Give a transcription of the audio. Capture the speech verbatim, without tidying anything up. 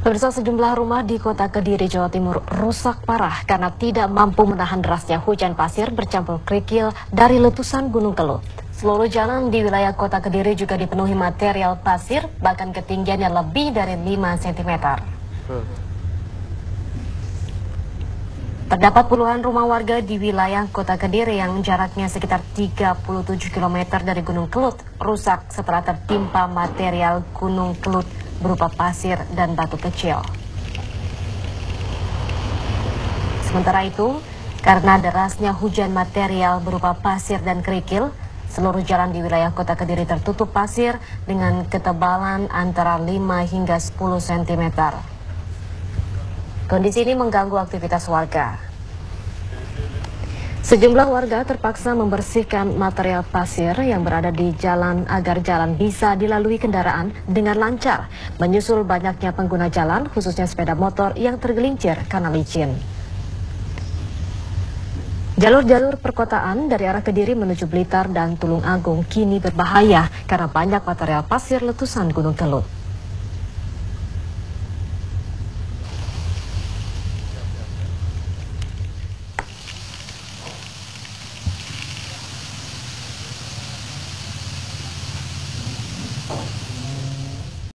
Pemirsa, sejumlah rumah di kota Kediri, Jawa Timur rusak parah karena tidak mampu menahan derasnya hujan pasir bercampur kerikil dari letusan Gunung Kelut. Seluruh jalan di wilayah kota Kediri juga dipenuhi material pasir, bahkan ketinggiannya lebih dari lima sentimeter. Terdapat puluhan rumah warga di wilayah kota Kediri yang jaraknya sekitar tiga puluh tujuh kilometer dari Gunung Kelut rusak setelah tertimpa material Gunung Kelut berupa pasir dan batu kecil. Sementara itu, karena derasnya hujan material berupa pasir dan kerikil, seluruh jalan di wilayah kota Kediri tertutup pasir dengan ketebalan antara lima hingga sepuluh sentimeter. Kondisi ini mengganggu aktivitas warga. Sejumlah warga terpaksa membersihkan material pasir yang berada di jalan agar jalan bisa dilalui kendaraan dengan lancar, menyusul banyaknya pengguna jalan, khususnya sepeda motor yang tergelincir karena licin. Jalur-jalur perkotaan dari arah Kediri menuju Blitar dan Tulung Agung kini berbahaya karena banyak material pasir letusan Gunung Kelut.